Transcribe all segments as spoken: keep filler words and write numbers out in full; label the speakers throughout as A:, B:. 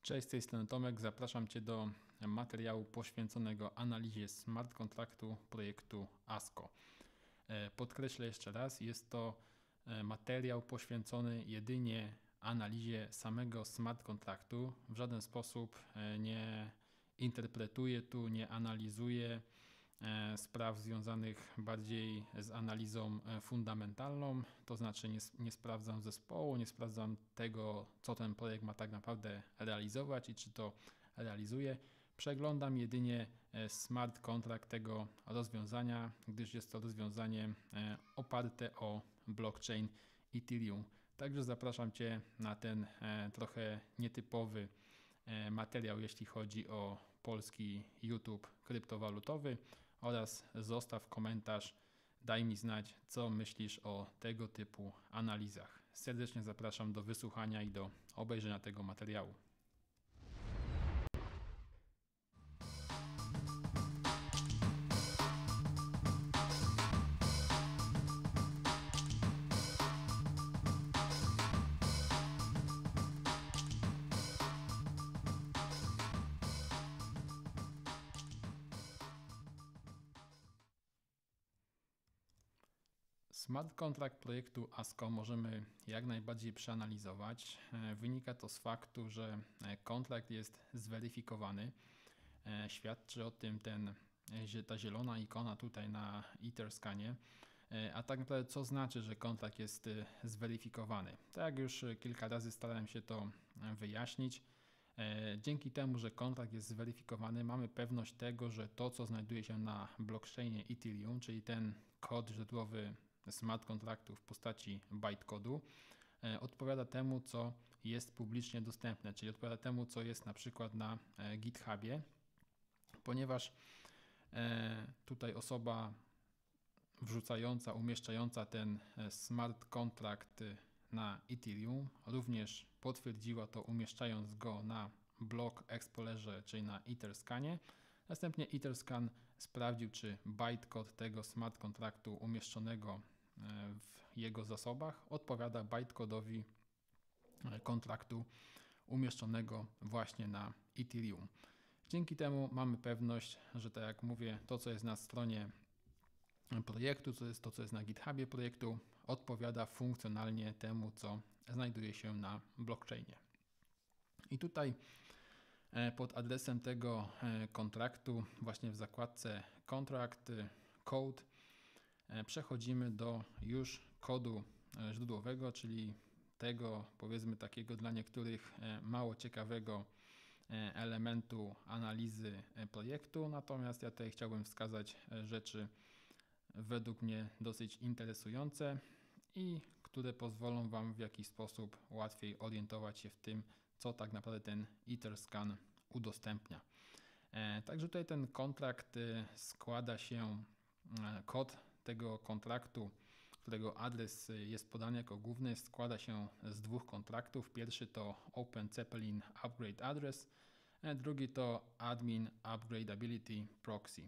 A: Cześć, z tej strony Tomek. Zapraszam Cię do materiału poświęconego analizie smart kontraktu projektu ASCO. Podkreślę jeszcze raz, jest to materiał poświęcony jedynie analizie samego smart kontraktu. W żaden sposób nie interpretuję tu, nie analizuję spraw związanych bardziej z analizą fundamentalną, to znaczy nie, nie sprawdzam zespołu, nie sprawdzam tego, co ten projekt ma tak naprawdę realizować i czy to realizuje. Przeglądam jedynie smart contract tego rozwiązania, gdyż jest to rozwiązanie oparte o blockchain Ethereum. Także zapraszam Cię na ten trochę nietypowy materiał, jeśli chodzi o polski YouTube kryptowalutowy, oraz zostaw komentarz, daj mi znać, co myślisz o tego typu analizach. Serdecznie zapraszam do wysłuchania i do obejrzenia tego materiału. Smart contract projektu ASCO możemy jak najbardziej przeanalizować. Wynika to z faktu, że kontrakt jest zweryfikowany. Świadczy o tym ten, ta zielona ikona tutaj na Etherscanie. A tak naprawdę co znaczy, że kontrakt jest zweryfikowany? Tak jak już kilka razy starałem się to wyjaśnić. Dzięki temu, że kontrakt jest zweryfikowany, mamy pewność tego, że to, co znajduje się na blockchainie Ethereum, czyli ten kod źródłowy smart kontraktu w postaci bytecodu, odpowiada temu, co jest publicznie dostępne, czyli odpowiada temu, co jest na przykład na GitHubie, ponieważ tutaj osoba wrzucająca, umieszczająca ten smart kontrakt na Ethereum również potwierdziła to, umieszczając go na block Explorerze, czyli na Etherscanie. Następnie Etherscan sprawdził, czy bytecode tego smart kontraktu umieszczonego w jego zasobach odpowiada bytecodowi kontraktu umieszczonego właśnie na Ethereum. Dzięki temu mamy pewność, że tak jak mówię, to co jest na stronie projektu, to jest to co jest na GitHubie projektu, odpowiada funkcjonalnie temu, co znajduje się na blockchainie. I tutaj pod adresem tego kontraktu, właśnie w zakładce Contract Code, przechodzimy do już kodu źródłowego, czyli tego, powiedzmy, takiego dla niektórych mało ciekawego elementu analizy projektu. Natomiast ja tutaj chciałbym wskazać rzeczy według mnie dosyć interesujące i które pozwolą Wam w jakiś sposób łatwiej orientować się w tym, co tak naprawdę ten Etherscan udostępnia. Także tutaj ten kontrakt składa się, kod tego kontraktu, którego adres jest podany jako główny, składa się z dwóch kontraktów. Pierwszy to Open Zeppelin Upgrade Address, a drugi to Admin Upgradability Proxy.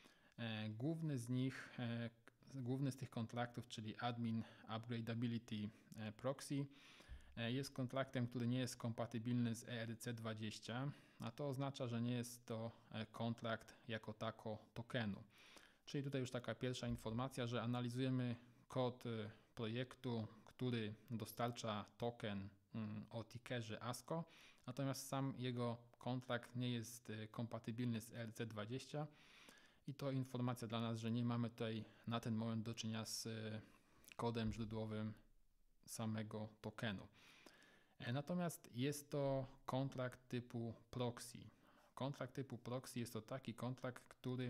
A: Główny z nich, główny z tych kontraktów, czyli Admin Upgradability Proxy, jest kontraktem, który nie jest kompatybilny z E R C dwadzieścia, a to oznacza, że nie jest to kontrakt jako tako tokenu. Czyli tutaj już taka pierwsza informacja, że analizujemy kod projektu, który dostarcza token o tickerze ASCO, natomiast sam jego kontrakt nie jest kompatybilny z E R C dwadzieścia i to informacja dla nas, że nie mamy tutaj na ten moment do czynienia z kodem źródłowym samego tokenu. Natomiast jest to kontrakt typu proxy. Kontrakt typu proxy jest to taki kontrakt, który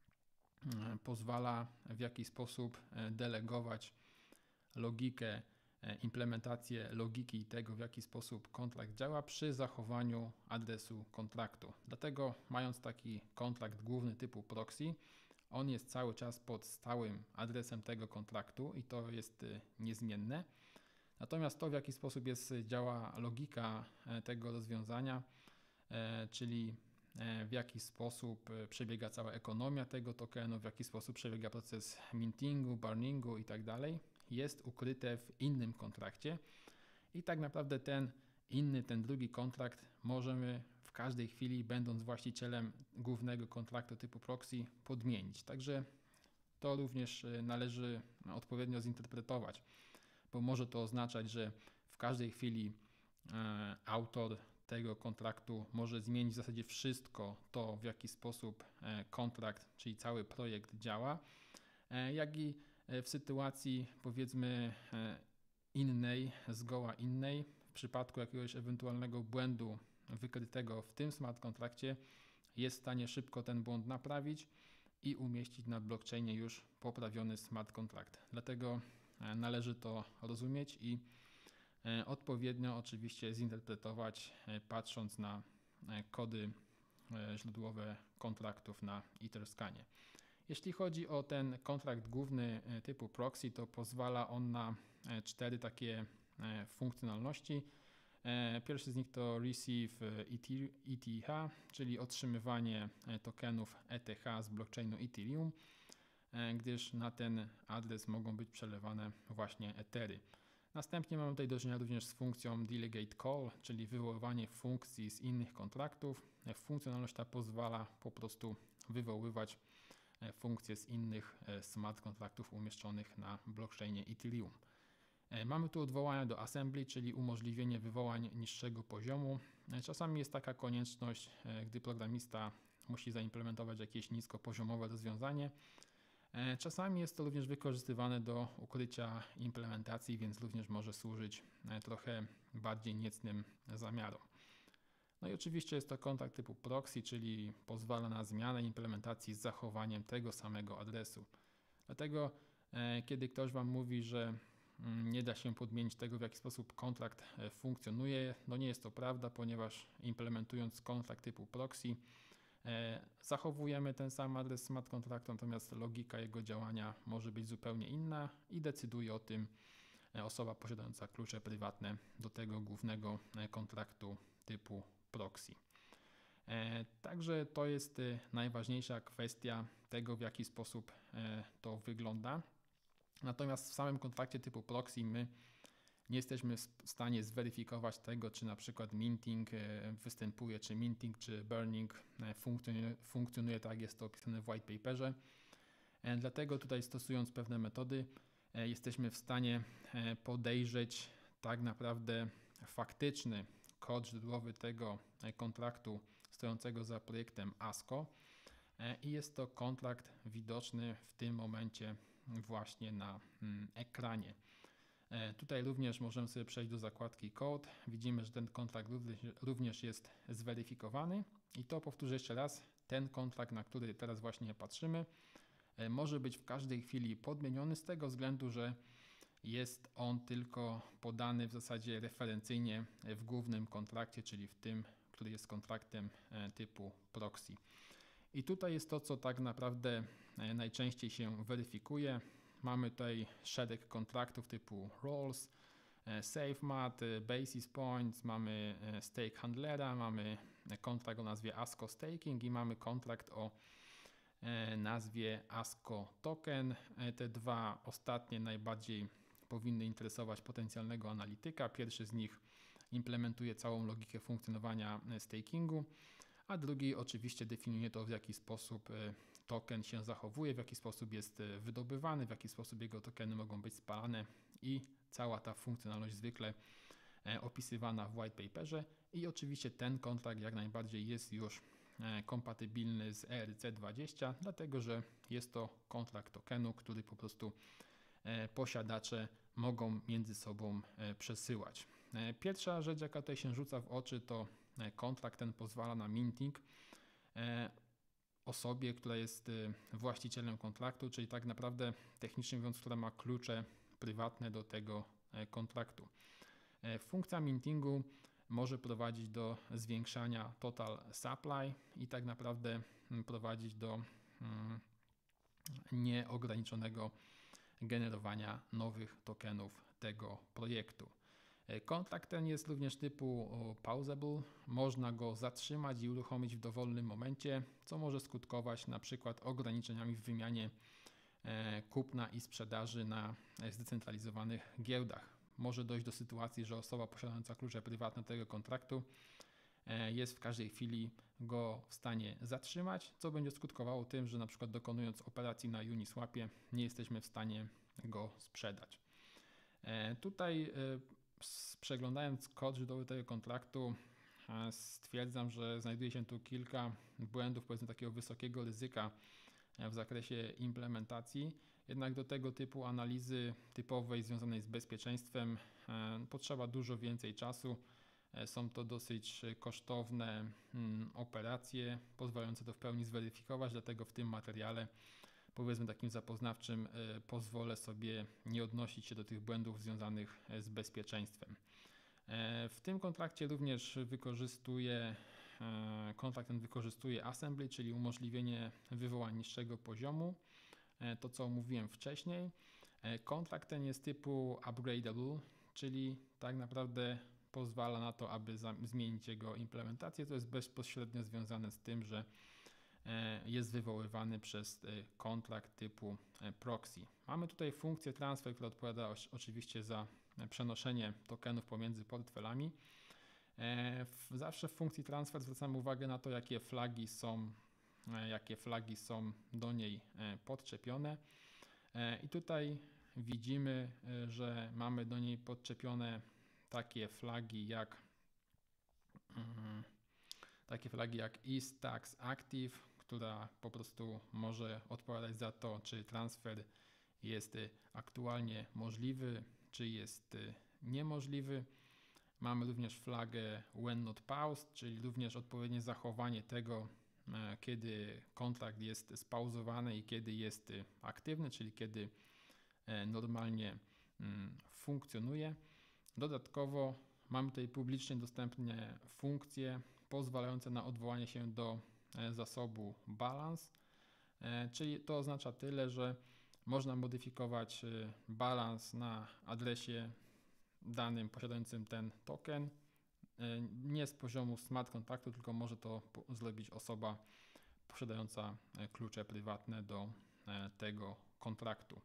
A: pozwala w jakiś sposób delegować logikę, implementację logiki tego, w jaki sposób kontrakt działa przy zachowaniu adresu kontraktu. Dlatego mając taki kontrakt główny typu proxy, on jest cały czas pod stałym adresem tego kontraktu i to jest niezmienne. Natomiast to, w jaki sposób jest, działa logika tego rozwiązania, czyli w jaki sposób przebiega cała ekonomia tego tokenu, w jaki sposób przebiega proces mintingu, burningu i tak dalej, jest ukryte w innym kontrakcie i tak naprawdę ten inny, ten drugi kontrakt możemy w każdej chwili, będąc właścicielem głównego kontraktu typu proxy, podmienić. Także to również należy odpowiednio zinterpretować, bo może to oznaczać, że w każdej chwili e, autor tego kontraktu może zmienić w zasadzie wszystko to, w jaki sposób e, kontrakt, czyli cały projekt działa, e, jak i w sytuacji, powiedzmy, e, innej, zgoła innej, w przypadku jakiegoś ewentualnego błędu wykrytego w tym smart kontrakcie, jest w stanie szybko ten błąd naprawić i umieścić na blockchainie już poprawiony smart kontrakt. Dlatego należy to rozumieć i odpowiednio oczywiście zinterpretować, patrząc na kody źródłowe kontraktów na Etherscanie. Jeśli chodzi o ten kontrakt główny typu proxy, to pozwala on na cztery takie funkcjonalności. Pierwszy z nich to Receive E T H, czyli otrzymywanie tokenów E T H z blockchainu Ethereum, gdyż na ten adres mogą być przelewane właśnie etery. Następnie mamy tutaj do czynienia również z funkcją Delegate Call, czyli wywoływanie funkcji z innych kontraktów. Funkcjonalność ta pozwala po prostu wywoływać funkcje z innych smart kontraktów umieszczonych na blockchainie Ethereum. Mamy tu odwołania do assembly, czyli umożliwienie wywołań niższego poziomu. Czasami jest taka konieczność, gdy programista musi zaimplementować jakieś niskopoziomowe rozwiązanie. Czasami jest to również wykorzystywane do ukrycia implementacji, więc również może służyć trochę bardziej niecnym zamiarom. No i oczywiście jest to kontrakt typu proxy, czyli pozwala na zmianę implementacji z zachowaniem tego samego adresu. Dlatego kiedy ktoś Wam mówi, że nie da się podmienić tego, w jaki sposób kontrakt funkcjonuje, no nie jest to prawda, ponieważ implementując kontrakt typu proxy zachowujemy ten sam adres smart kontraktu, natomiast logika jego działania może być zupełnie inna i decyduje o tym osoba posiadająca klucze prywatne do tego głównego kontraktu typu proxy. Także to jest najważniejsza kwestia tego, w jaki sposób to wygląda. Natomiast w samym kontrakcie typu proxy my nie jesteśmy w stanie zweryfikować tego, czy na przykład minting występuje, czy minting, czy burning funkcjonuje, funkcjonuje tak, jak jest to opisane w white paperze. Dlatego tutaj, stosując pewne metody, jesteśmy w stanie podejrzeć tak naprawdę faktyczny kod źródłowy tego kontraktu stojącego za projektem ASCO i jest to kontrakt widoczny w tym momencie właśnie na ekranie. Tutaj również możemy sobie przejść do zakładki Code. Widzimy, że ten kontrakt również jest zweryfikowany i to, powtórzę jeszcze raz, ten kontrakt, na który teraz właśnie patrzymy, może być w każdej chwili podmieniony z tego względu, że jest on tylko podany w zasadzie referencyjnie w głównym kontrakcie, czyli w tym, który jest kontraktem typu proxy. I tutaj jest to, co tak naprawdę najczęściej się weryfikuje. Mamy tutaj szereg kontraktów typu Rolls, SafeMat, Basis Points, mamy Stake Handlera, mamy kontrakt o nazwie ASCO Staking i mamy kontrakt o nazwie ASCO Token. Te dwa ostatnie najbardziej powinny interesować potencjalnego analityka. Pierwszy z nich implementuje całą logikę funkcjonowania stakingu, a drugi oczywiście definiuje to, w jaki sposób token się zachowuje, w jaki sposób jest wydobywany, w jaki sposób jego tokeny mogą być spalane i cała ta funkcjonalność zwykle opisywana w white paperze. I oczywiście ten kontrakt jak najbardziej jest już kompatybilny z E R C dwadzieścia, dlatego że jest to kontrakt tokenu, który po prostu posiadacze mogą między sobą przesyłać. Pierwsza rzecz, jaka tutaj się rzuca w oczy, to kontrakt ten pozwala na minting osobie, która jest właścicielem kontraktu, czyli tak naprawdę technicznie mówiąc, która ma klucze prywatne do tego kontraktu. Funkcja mintingu może prowadzić do zwiększania total supply i tak naprawdę prowadzić do nieograniczonego generowania nowych tokenów tego projektu. Kontrakt ten jest również typu pausable, można go zatrzymać i uruchomić w dowolnym momencie, co może skutkować na przykład ograniczeniami w wymianie kupna i sprzedaży na zdecentralizowanych giełdach. może dojść do sytuacji, że osoba posiadająca klucze prywatne tego kontraktu jest w każdej chwili go w stanie zatrzymać, co będzie skutkowało tym, że na przykład dokonując operacji na Uniswapie nie jesteśmy w stanie go sprzedać. Tutaj przeglądając kod źródłowy tego kontraktu stwierdzam, że znajduje się tu kilka błędów, powiedzmy takiego wysokiego ryzyka w zakresie implementacji. Jednak do tego typu analizy typowej związanej z bezpieczeństwem potrzeba dużo więcej czasu. Są to dosyć kosztowne operacje pozwalające to w pełni zweryfikować, dlatego w tym materiale, powiedzmy takim zapoznawczym, pozwolę sobie nie odnosić się do tych błędów związanych z bezpieczeństwem. W tym kontrakcie również wykorzystuję, kontrakt ten wykorzystuje assembly, czyli umożliwienie wywołań niższego poziomu, to co omówiłem wcześniej. Kontrakt ten jest typu upgradable, czyli tak naprawdę pozwala na to, aby zmienić jego implementację. To jest bezpośrednio związane z tym, że jest wywoływany przez kontrakt typu proxy. Mamy tutaj funkcję transfer, która odpowiada oczywiście za przenoszenie tokenów pomiędzy portfelami. Zawsze w funkcji transfer zwracamy uwagę na to, jakie flagi są, jakie flagi są do niej podczepione. I tutaj widzimy, że mamy do niej podczepione takie flagi jak takie flagi jak isTaxActive, która po prostu może odpowiadać za to, czy transfer jest aktualnie możliwy, czy jest niemożliwy. Mamy również flagę whenNotPaused, czyli również odpowiednie zachowanie tego, kiedy kontrakt jest spauzowany i kiedy jest aktywny, czyli kiedy normalnie funkcjonuje. Dodatkowo mamy tutaj publicznie dostępne funkcje pozwalające na odwołanie się do zasobu balans, czyli to oznacza tyle, że można modyfikować balans na adresie danym posiadającym ten token, nie z poziomu smart kontraktu, tylko może to zrobić osoba posiadająca klucze prywatne do tego kontraktu.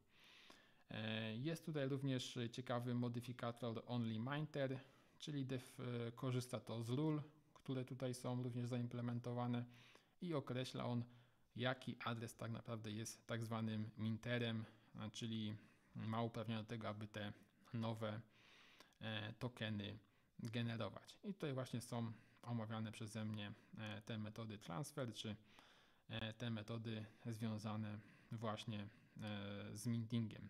A: Jest tutaj również ciekawy modyfikator OnlyMinter, czyli def, korzysta to z ról, które tutaj są również zaimplementowane i określa on, jaki adres tak naprawdę jest tak zwanym minterem, czyli ma uprawnienia do tego, aby te nowe tokeny generować. I tutaj właśnie są omawiane przeze mnie te metody transfer, czy te metody związane właśnie z mintingiem.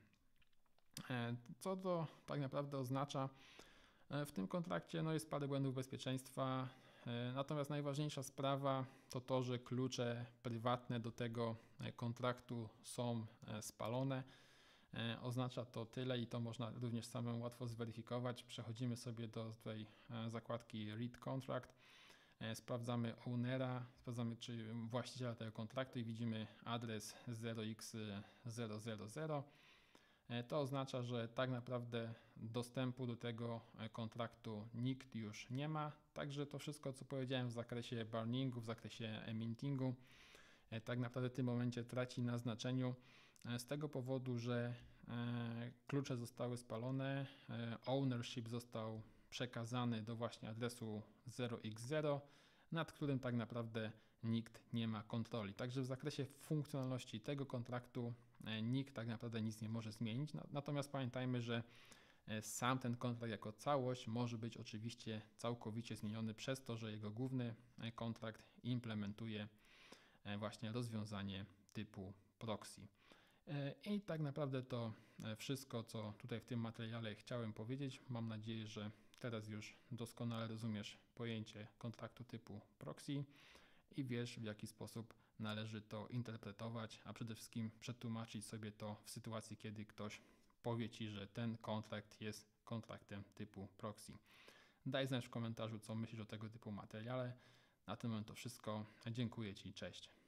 A: Co to tak naprawdę oznacza? W tym kontrakcie no, jest parę błędów bezpieczeństwa, natomiast najważniejsza sprawa to to, że klucze prywatne do tego kontraktu są spalone. Oznacza to tyle i to można również samemu łatwo zweryfikować. Przechodzimy sobie do tej zakładki Read Contract, sprawdzamy ownera, sprawdzamy czy właściciela tego kontraktu i widzimy adres zero x zero zero zero. To oznacza, że tak naprawdę dostępu do tego kontraktu nikt już nie ma. Także to wszystko, co powiedziałem w zakresie burningu, w zakresie mintingu, tak naprawdę w tym momencie traci na znaczeniu z tego powodu, że klucze zostały spalone, ownership został przekazany do właśnie adresu zero x zero, nad którym tak naprawdę nikt nie ma kontroli. Także w zakresie funkcjonalności tego kontraktu nikt tak naprawdę nic nie może zmienić. Natomiast pamiętajmy, że sam ten kontrakt jako całość może być oczywiście całkowicie zmieniony przez to, że jego główny kontrakt implementuje właśnie rozwiązanie typu proxy. I tak naprawdę to wszystko, co tutaj w tym materiale chciałem powiedzieć. Mam nadzieję, że teraz już doskonale rozumiesz pojęcie kontraktu typu proxy i wiesz, w jaki sposób należy to interpretować, a przede wszystkim przetłumaczyć sobie to w sytuacji, kiedy ktoś powie Ci, że ten kontrakt jest kontraktem typu proxy. Daj znać w komentarzu, co myślisz o tego typu materiale. Na ten moment to wszystko. Dziękuję Ci, cześć.